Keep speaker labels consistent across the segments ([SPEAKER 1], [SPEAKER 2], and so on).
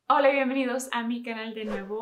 [SPEAKER 1] Hola y bienvenidos a mi canal de nuevo.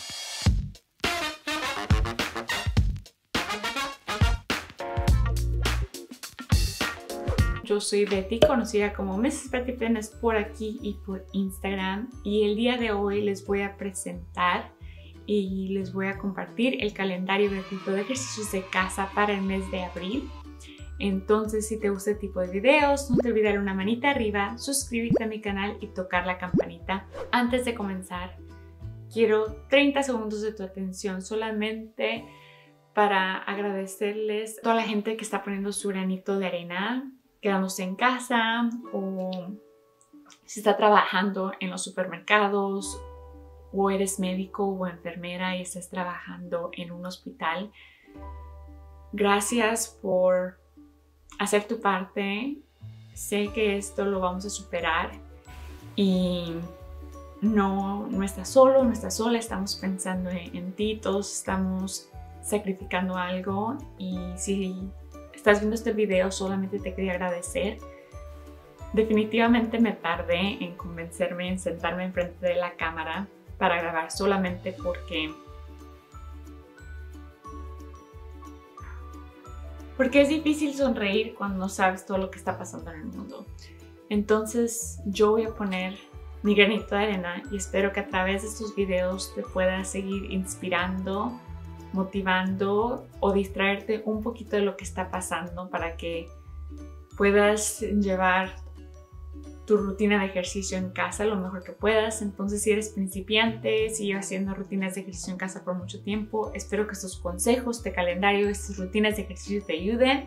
[SPEAKER 1] Yo soy Betty, conocida como Mrs. Betty Fitness por aquí y por Instagram, y el día de hoy les voy a presentar y les voy a compartir el calendario gratuito de ejercicios de casa para el mes de abril. Entonces, si te gusta este tipo de videos, no te olvides darle una manita arriba, suscribirte a mi canal y tocar la campanita. Antes de comenzar, quiero 30 segundos de tu atención solamente para agradecerles a toda la gente que está poniendo su granito de arena, quedándose en casa, o si está trabajando en los supermercados, o eres médico o enfermera y estás trabajando en un hospital. Gracias por hacer tu parte. Sé que esto lo vamos a superar y no estás solo, no estás sola, estamos pensando en ti, todos estamos sacrificando algo. Y si estás viendo este video, solamente te quería agradecer. Definitivamente me tardé en convencerme en sentarme enfrente de la cámara para grabar, solamente porque es difícil sonreír cuando no sabes todo lo que está pasando en el mundo. Entonces yo voy a poner mi granito de arena y espero que a través de estos videos te pueda seguir inspirando, motivando o distraerte un poquito de lo que está pasando para que puedas llevar tu rutina de ejercicio en casa lo mejor que puedas. Entonces, si eres principiante, si llevas haciendo rutinas de ejercicio en casa por mucho tiempo, espero que estos consejos, este calendario, estas rutinas de ejercicio te ayuden.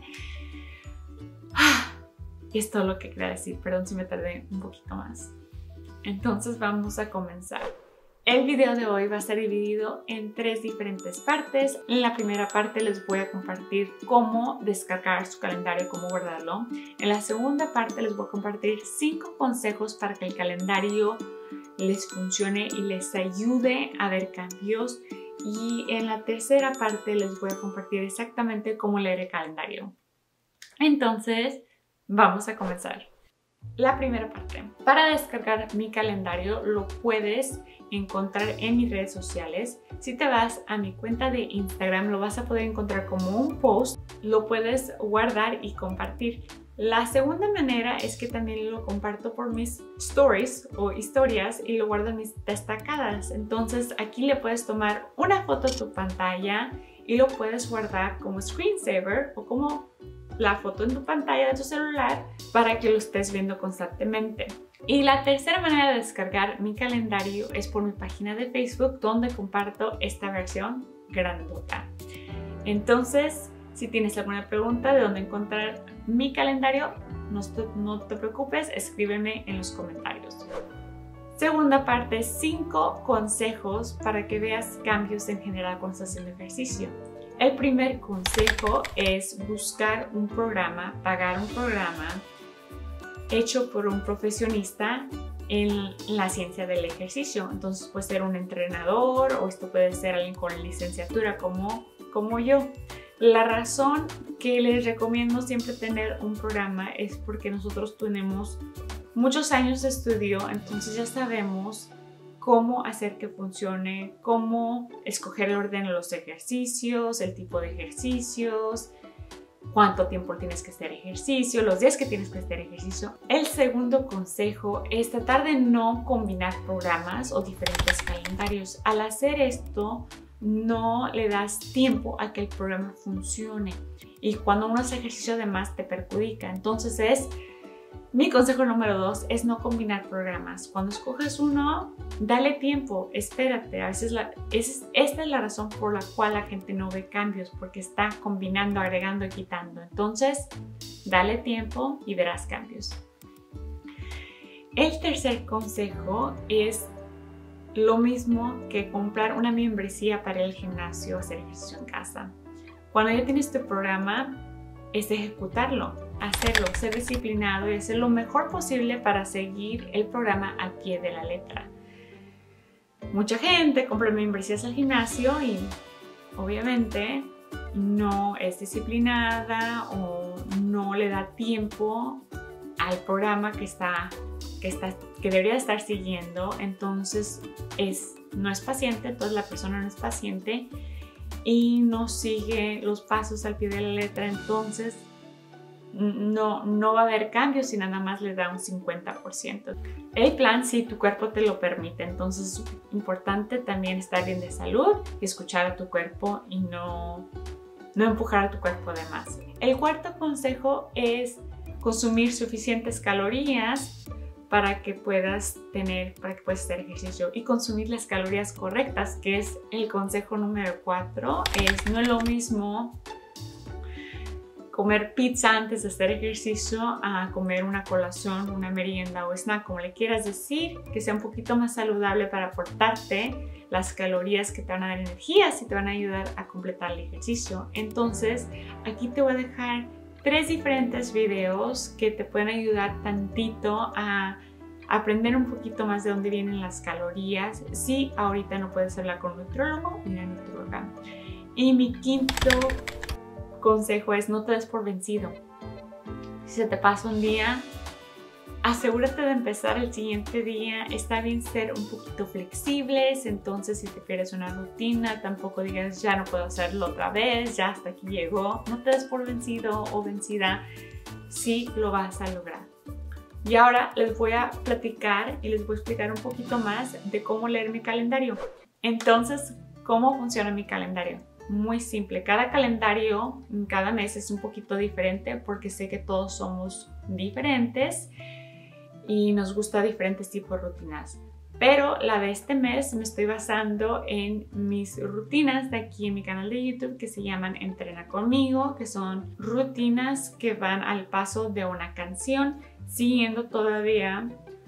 [SPEAKER 1] Y es todo lo que quería decir. Perdón si me tardé un poquito más. Entonces, vamos a comenzar. El video de hoy va a estar dividido en 3 diferentes partes. En la primera parte les voy a compartir cómo descargar su calendario, cómo guardarlo. En la segunda parte les voy a compartir 5 consejos para que el calendario les funcione y les ayude a ver cambios. Y en la tercera parte les voy a compartir exactamente cómo leer el calendario. Entonces, vamos a comenzar. La primera parte. Para descargar mi calendario lo puedes encontrar en mis redes sociales. Si te vas a mi cuenta de Instagram, lo vas a poder encontrar como un post. Lo puedes guardar y compartir. La segunda manera es que también lo comparto por mis stories o historias y lo guardo en mis destacadas. Entonces aquí le puedes tomar una foto a tu pantalla y lo puedes guardar como screensaver o como la foto en tu pantalla de tu celular para que lo estés viendo constantemente. Y la tercera manera de descargar mi calendario es por mi página de Facebook, donde comparto esta versión grandota. Entonces, si tienes alguna pregunta de dónde encontrar mi calendario, no te preocupes, escríbeme en los comentarios. Segunda parte, 5 consejos para que veas cambios en general cuando estás haciendo ejercicio. El primer consejo es buscar un programa, pagar un programa hecho por un profesionista en la ciencia del ejercicio. Entonces puede ser un entrenador o esto puede ser alguien con licenciatura como yo. La razón que les recomiendo siempre tener un programa es porque nosotros tenemos muchos años de estudio, entonces ya sabemos cómo hacer que funcione, cómo escoger el orden de los ejercicios, el tipo de ejercicios, cuánto tiempo tienes que hacer ejercicio, los días que tienes que hacer ejercicio. El segundo consejo es tratar de no combinar programas o diferentes calendarios. Al hacer esto, no le das tiempo a que el programa funcione. Y cuando uno hace ejercicio además te perjudica. Entonces mi consejo número 2 es no combinar programas. Cuando escoges uno, dale tiempo, espérate. A veces esta es la razón por la cual la gente no ve cambios, porque está combinando, agregando y quitando. Entonces, dale tiempo y verás cambios. El tercer consejo es lo mismo que comprar una membresía para el gimnasio o hacer ejercicio en casa. Cuando ya tienes tu programa, es ejecutarlo, hacerlo, ser disciplinado y hacer lo mejor posible para seguir el programa al pie de la letra. Mucha gente compra membresías al gimnasio y obviamente no es disciplinada o no le da tiempo al programa que que debería estar siguiendo, entonces no es paciente, entonces la persona no es paciente y no sigue los pasos al pie de la letra, entonces no va a haber cambios si nada más le da un 50%. El plan, si tu cuerpo te lo permite, entonces es importante también estar bien de salud y escuchar a tu cuerpo y no empujar a tu cuerpo de más. El cuarto consejo es consumir suficientes calorías para que puedas hacer ejercicio y consumir las calorías correctas, que es el consejo número 4. No es lo mismo comer pizza antes de hacer ejercicio a comer una colación, una merienda o snack, como le quieras decir, que sea un poquito más saludable para aportarte las calorías que te van a dar energías y te van a ayudar a completar el ejercicio. Entonces, aquí te voy a dejar 3 diferentes videos que te pueden ayudar tantito a aprender un poquito más de dónde vienen las calorías. Si ahorita no puedes hablar con un nutriólogo, mira nutrióloga. Y mi quinto consejo es no te des por vencido. Si se te pasa un día, asegúrate de empezar el siguiente día. Está bien ser un poquito flexibles, entonces si te pierdes una rutina, tampoco digas ya no puedo hacerlo otra vez, ya hasta aquí llegó. No te des por vencido o vencida, sí lo vas a lograr. Y ahora les voy a platicar y les voy a explicar un poquito más de cómo leer mi calendario. Entonces, ¿cómo funciona mi calendario? Muy simple, cada calendario, cada mes es un poquito diferente porque sé que todos somos diferentes y nos gusta diferentes tipos de rutinas. Pero la de este mes me estoy basando en mis rutinas de aquí en mi canal de YouTube que se llaman Entrena Conmigo, que son rutinas que van al paso de una canción, siguiendo todavía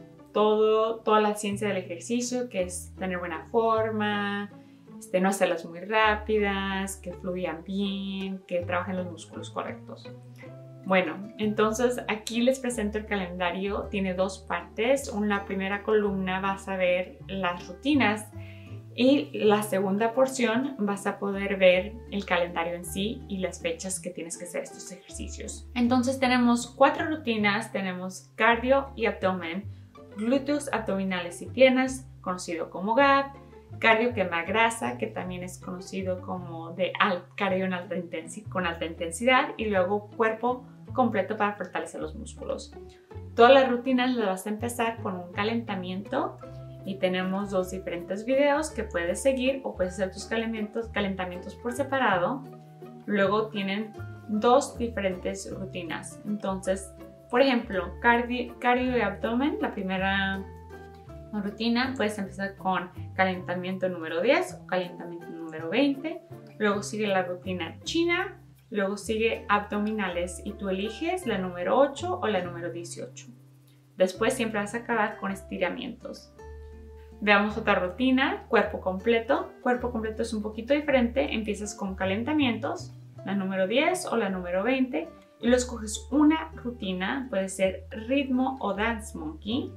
[SPEAKER 1] toda la ciencia del ejercicio, que es tener buena forma, no hacerlas muy rápidas, que fluyan bien, que trabajen los músculos correctos. Bueno, entonces aquí les presento el calendario. Tiene 2 partes. En la primera columna vas a ver las rutinas y la segunda porción vas a poder ver el calendario en sí y las fechas que tienes que hacer estos ejercicios. Entonces tenemos 4 rutinas. Tenemos cardio y abdomen, glúteos, abdominales y piernas, conocido como GAP, cardio quema grasa, que también es conocido como cardio con alta intensidad, y luego cuerpo completo para fortalecer los músculos. Todas las rutinas las vas a empezar con un calentamiento y tenemos 2 diferentes videos que puedes seguir o puedes hacer tus calentamientos por separado. Luego tienen 2 diferentes rutinas. Entonces, por ejemplo, cardio y abdomen, la primera rutina puedes empezar con calentamiento número 10 o calentamiento número 20, luego sigue la rutina china, luego sigue abdominales y tú eliges la número 8 o la número 18. Después siempre vas a acabar con estiramientos. Veamos otra rutina, cuerpo completo. Cuerpo completo es un poquito diferente, empiezas con calentamientos, la número 10 o la número 20, y luego escoges una rutina, puede ser ritmo o dance monkey,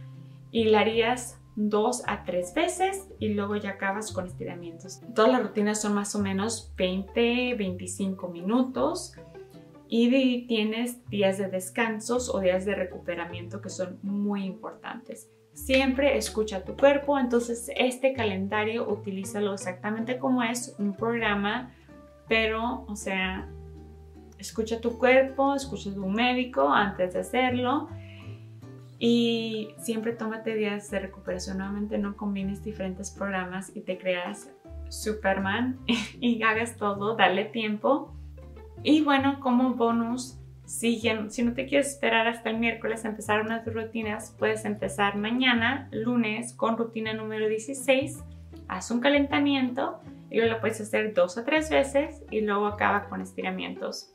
[SPEAKER 1] y la harías 2 a 3 veces y luego ya acabas con estiramientos. Todas las rutinas son más o menos 20-25 minutos y tienes días de descansos o días de recuperamiento que son muy importantes. Siempre escucha a tu cuerpo, entonces este calendario utilízalo exactamente como es un programa, pero o sea, escucha a tu cuerpo, escucha a tu médico antes de hacerlo. Y siempre tómate días de recuperación. Nuevamente no combines diferentes programas y te creas Superman y hagas todo, dale tiempo. Y bueno, como bonus, si no te quieres esperar hasta el miércoles a empezar una de tus rutinas, puedes empezar mañana, lunes, con rutina número 16. Haz un calentamiento y luego lo puedes hacer 2 a 3 veces y luego acaba con estiramientos.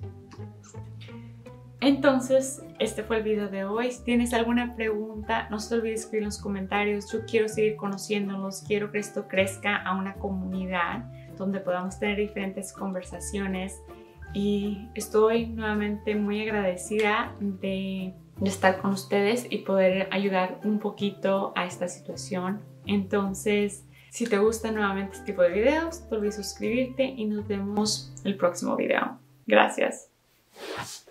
[SPEAKER 1] Entonces, este fue el video de hoy. Si tienes alguna pregunta, no se te olvides escribir en los comentarios. Yo quiero seguir conociéndolos, quiero que esto crezca a una comunidad donde podamos tener diferentes conversaciones. Y estoy nuevamente muy agradecida de estar con ustedes y poder ayudar un poquito a esta situación. Entonces, si te gusta nuevamente este tipo de videos, no te olvides suscribirte y nos vemos en el próximo video. Gracias.